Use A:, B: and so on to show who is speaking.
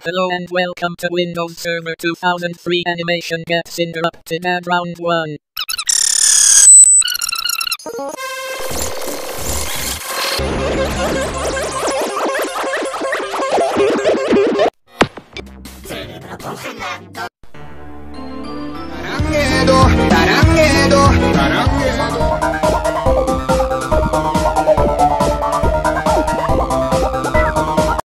A: Hello and welcome to Windows Server 2003. Animation gets interrupted at round 1.